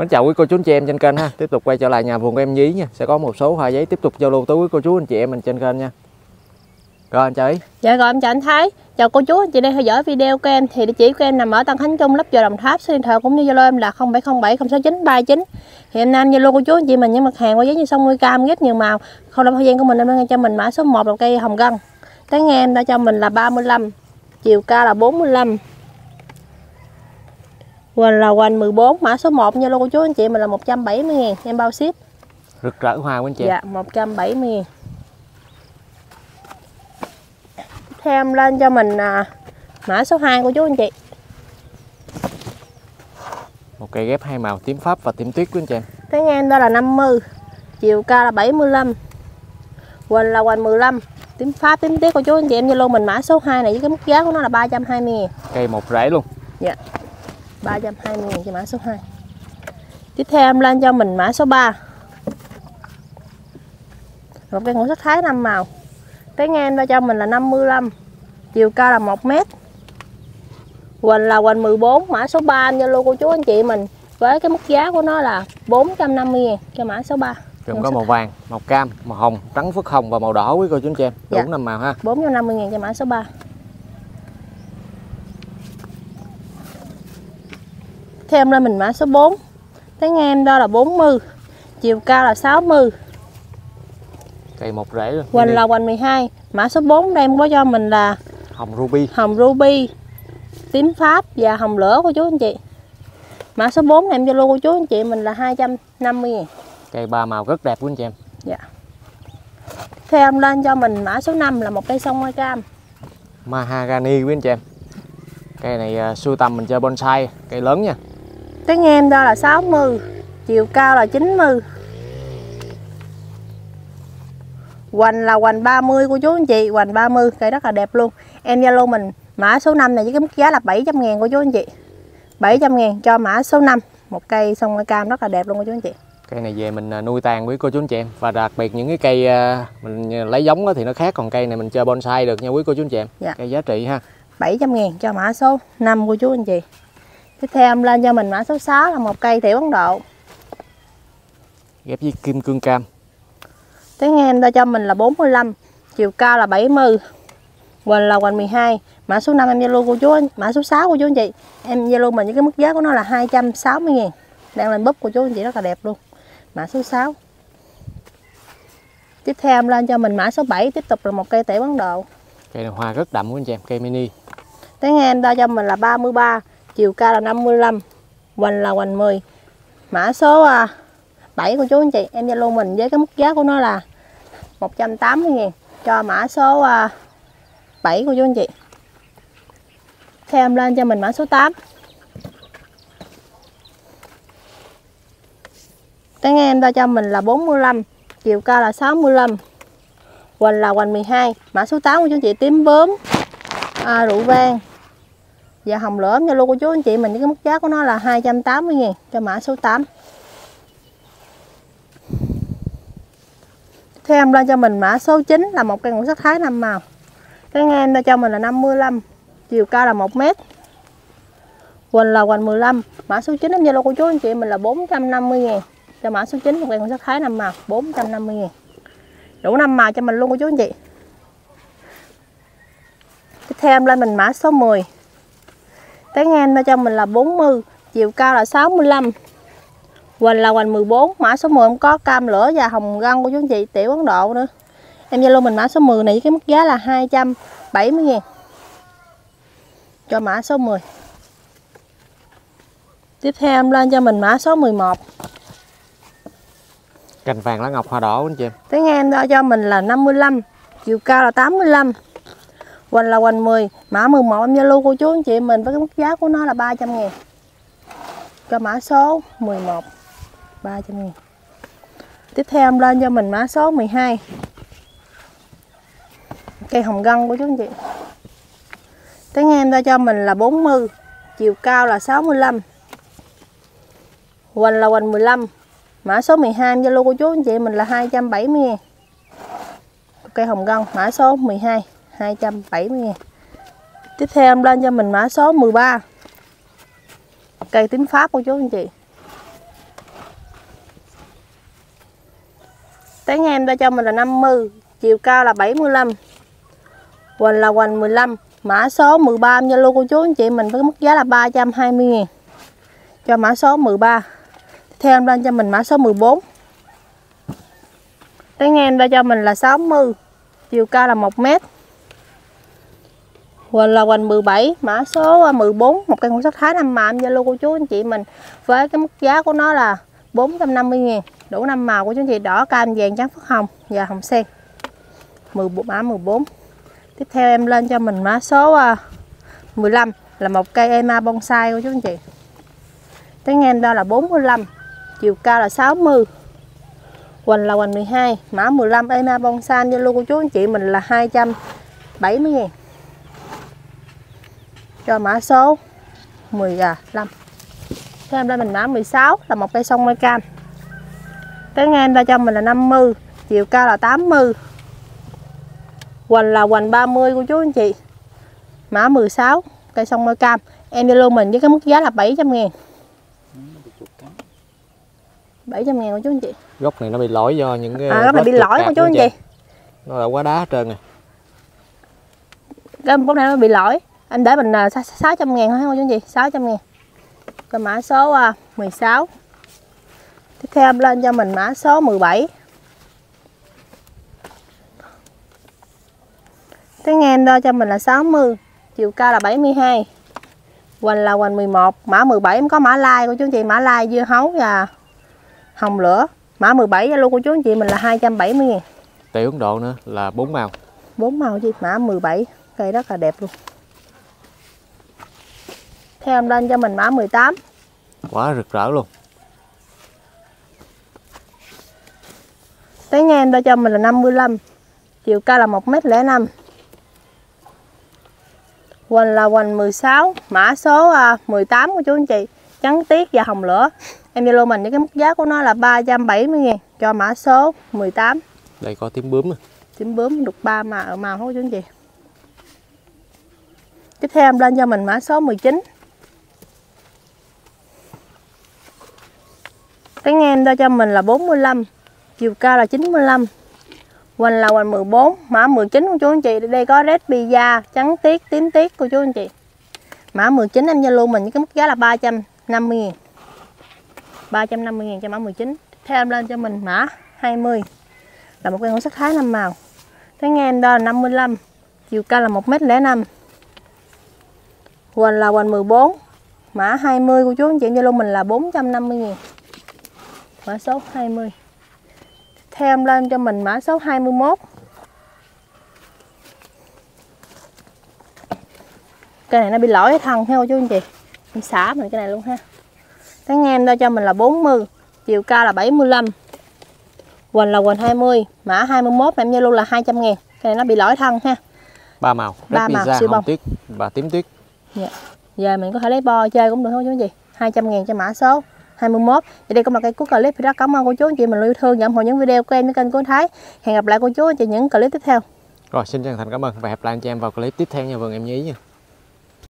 Mến chào quý cô chú anh chị em trên kênh ha. Tiếp tục quay trở lại nhà vườn của em Nhí nha. Sẽ có một số hoa giấy tiếp tục giao lưu tới quý cô chú anh chị em mình trên kênh nha. Rồi anh chào Ý. Dạ rồi em chào anh Thái. Chào cô chú anh chị đang theo dõi video của em. Thì địa chỉ của em nằm ở Tân Khánh Trung, Lấp Vò, Đồng Tháp. Số điện thoại cũng như Zalo em là 0707 069 39. Thì em nam Zalo cô chú anh chị mình những mặt hàng hoa giấy như sông nuôi cam rất nhiều màu. Không đâu thời gian của mình em đang cho mình mã số 1 là cây hồng gân. Tán em đã cho mình là 35, chiều cao là 45. Hoành là hoành 14, mã số 1 Zalo cô chú anh chị mình là 170.000, em bao ship. Rực rỡ hoa của anh chị. Dạ 170.000. Theo em lên cho mình mã số 2 của chú anh chị. Một cây ghép hai màu tím pháp và tím tuyết của anh chị em. Tán em đó là 50, chiều cao là 75. Hoành là hoành 15, tím pháp tím tuyết của chú anh chị em. Zalo mình mã số 2 này với cái mức giá của nó là 320.000. Cây một rễ luôn. Dạ 320.000 cho mã số 2. Tiếp theo em lên cho mình mã số 3. Một cây ngũ sắc Thái 5 màu. Tán em ra cho mình là 55, chiều cao là 1 m. Hoành là hoành 14, mã số 3 em Zalo cô chú anh chị mình với cái mức giá của nó là 450.000 cho mã số 3. Gồm có màu vàng, màu cam, màu hồng, trắng phất hồng và màu đỏ quý cô chú anh chị em. Đủ Dạ. 5 màu ha. 450.000 cho mã số 3. Theo em lên mình mã số 4. Tán em đó là 40, chiều cao là 60. Cây một rễ luôn. Hoành là hoành 12, mã số 4 đây em có cho mình là hồng ruby. Hồng ruby, tím pháp và hồng lửa của chú anh chị. Mã số 4 này em Zalo của chú anh chị mình là 250.000. Cây ba màu rất đẹp của anh chị em. Dạ. Theo em lên cho mình mã số 5 là một cây sông hoa cam. Mahagani của anh chị em. Cây này sưu tầm mình chơi bonsai, cây lớn nha. Tán em đó là 60, chiều cao là 90. Hoành là hoành 30 của chú anh chị, hoành 30, cây rất là đẹp luôn. Em Zalo mình mã số 5 này với cái mức giá là 700.000 của chú anh chị. 700.000 cho mã số 5, một cây sông hoa cam rất là đẹp luôn của chú anh chị. Cây này về mình nuôi tàn với cô chú anh chị em. Và đặc biệt những cái cây mình lấy giống thì nó khác, còn cây này mình chơi bonsai được nha quý cô chú anh chị em. Dạ. Cây giá trị ha. 700.000 cho mã số 5 của chú anh chị. Tiếp theo em lên cho mình mã số 6 là một cây tiểu Ấn Độ. Ghép với kim cương cam. Tán em ra cho mình là 45, chiều cao là 70. Hoành là hoành 12, mã số 5 em Zalo của chú, mã số 6 của chú anh chị. Em Zalo mình với cái mức giá của nó là 260.000. Đang lên búp của chú anh chị rất là đẹp luôn. Mã số 6. Tiếp theo em lên cho mình mã số 7, tiếp tục là một cây tiểu Ấn Độ. Cây này hoa rất đậm của anh chị em, cây mini. Tán em ra cho mình là 33, chiều cao là 55. Hoành là hoành 10. Mã số 7 của chú anh chị. Em Zalo mình với cái mức giá của nó là 180.000 cho mã số 7 của chú anh chị. Theo em lên cho mình mã số 8. Tán em ra cho mình là 45, chiều cao là 65. Hoành là hoành 12. Mã số 8 của chú anh chị tím bướm, rượu vang và hồng lửa. Zalo của chú anh chị mình với cái mức giá của nó là 280.000 cho mã số 8. Theo em lên cho mình mã số 9 là một cây ngũ sắc Thái 5 màu. Tán em ra cho mình là 55, chiều cao là 1 m. Hoành là hoành 15. Mã số 9 em Zalo của chú anh chị mình là 450.000 cho mã số 9, một cây ngũ sắc Thái 5 màu, 450.000. Đủ 5 màu cho mình luôn của chú anh chị. Tiếp theo em lên mình mã số 10. Tán em ra cho mình là 40, chiều cao là 65. Hoành là hoành 14, mã số 10 em có cam lửa và hồng gân của chú anh chị, tiểu Ấn Độ nữa. Em Zalo mình mã số 10 này với cái mức giá là 270.000 cho mã số 10. Tiếp theo em lên cho mình mã số 11. Cành vàng lá ngọc hoa đỏ của anh chị em. Tán em ra cho mình là 55, chiều cao là 85. Hoành là hoành 10, mã 11 em Zalo của chú anh chị mình với cái mức giá của nó là 300.000 cho mã số 11, 300.000. Tiếp theo em lên cho mình mã số 12. Cây hồng gân của chú anh chị. Tán em ra cho mình là 40, chiều cao là 65. Hoành là hoành 15. Mã số 12 Zalo của chú anh chị mình là 270.000. Cây hồng gân mã số 12, 270.000. Tiếp theo em lên cho mình mã số 13. Cây tím pháp của chú anh chị. Tán em ra cho mình là 50, chiều cao là 75. Hoành là hoành 15, mã số 13 em Zalo cô chú anh chị mình với mức giá là 320.000 cho mã số 13. Theo em lên cho mình mã số 14. Tán em ra cho mình là 60, chiều cao là 1 m. Hoành là hoành 17, mã số 14, một cây ngũ sắc Thái 5 màu em Zalo cô chú anh chị mình với cái mức giá của nó là 450.000, đủ 5 màu của chú anh chị, đỏ, cam, vàng, trắng, phất hồng và hồng sen. Mã 14. Tiếp theo em lên cho mình mã số 15 là một cây ema bonsai của chú anh chị. Tán em đó là 45, chiều cao là 60. Hoành là hoành 12, mã 15 ema bonsai Zalo của chú anh chị mình là 270.000 cho mã số 15. Thế em lên mình mã 16 là một cây sông mai cam. Tán em ra cho mình là 50, chiều cao là 80. Hoành là hoành 30 của chú anh chị. Mã 16 cây sông mai cam. Em Zalo mình với cái mức giá là 700.000. 700.000 của chú anh chị. Gốc này nó bị lỗi do những cái gốc này bị lỗi của chú anh chị. Nó là quá đá hết trơn rồi. Cái gốc này nó bị lỗi. Anh để mình 600.000 thôi chú anh chị, 600.000. Cái mã số 16. Tiếp theo em lên cho mình mã số 17. Tán em đo cho mình là 60, chiều cao là 72. Hoành là hoành 11, mã 17 em có mã lai của chú anh chị, mã lai dưa hấu và hồng lửa. Mã 17 Zalo của chú anh chị mình là 270.000. Tiểu Ấn Độ nữa là 4 màu. 4 màu chị, mã 17, cây rất là đẹp luôn. Theo em lên cho mình mã 18. Quá rực rỡ luôn. Tán em đo cho mình là 55, chiều cao là 1m05. Hoành là hoành 16, mã số 18 của chú anh chị, trắng tiết và hồng lửa. Em Zalo mình với cái mức giá của nó là 370.000 cho mã số 18. Đây có tím bướm. Tím bướm được 3 màu hết chú anh chị. Tiếp theo em lên cho mình mã số 19. Tán em đo cho mình là 45, chiều cao là 95. Hoành là hoành 14, mã 19 của chú anh chị. Đây có red pizza, trắng tiết, tím tiết của chú anh chị. Mã 19 em Zalo mình với cái mức giá là 350.000. 350.000 cho mã 19. Theo em lên cho mình mã 20 là một cây ngũ sắc Thái 5 màu. Tán em đo là 55, chiều cao là 1m05. Hoành là hoành 14, mã 20 của chú anh chị Zalo mình là 450.000. Mã số 20. Theo em lên cho mình mã số 21. Cây này nó bị lỗi thân theo chú anh chị. Em xả mình cái này luôn ha. Tán em đo cho mình là 40, chiều cao là 75. Hoành là hoành 20, mã 21 em Zalo là 200.000. Cây này nó bị lỗi thân ha. 3 màu, ba màu siêu hồng bông tuyết và tím tuyết. Dạ. Giờ mình có thể lấy bo chơi cũng được không chú anh chị. 200.000 cho mã số 21. Thì đây cũng là cây cuối clip. Rất cảm ơn cô chú anh chị mình yêu thương và ủng hộ những video của em trên kênh của Thái. Hẹn gặp lại cô chú anh chị những clip tiếp theo. Rồi xin chân thành cảm ơn và hẹn gặp lại anh chị em vào clip tiếp theo nha vườn em nhí nha.